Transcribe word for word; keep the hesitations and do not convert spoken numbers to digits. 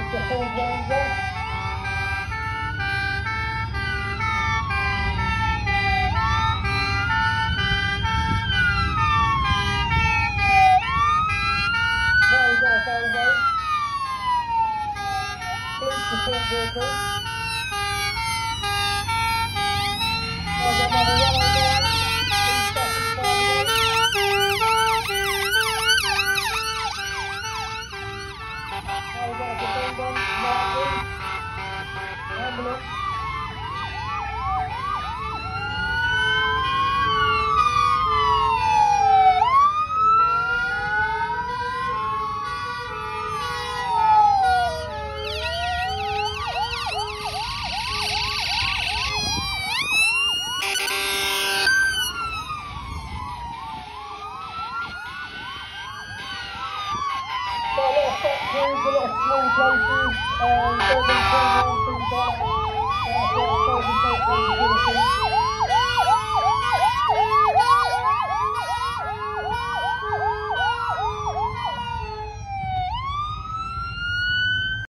the full Rover. Rover, Volvo. Please support vehicle. I've got another yellow line. Please stop and follow me. I've got a defender, Martin, ambulance. So a lot of factories, a lot of small places, um, building programs, things like that. Uh, so I suppose it's not really good.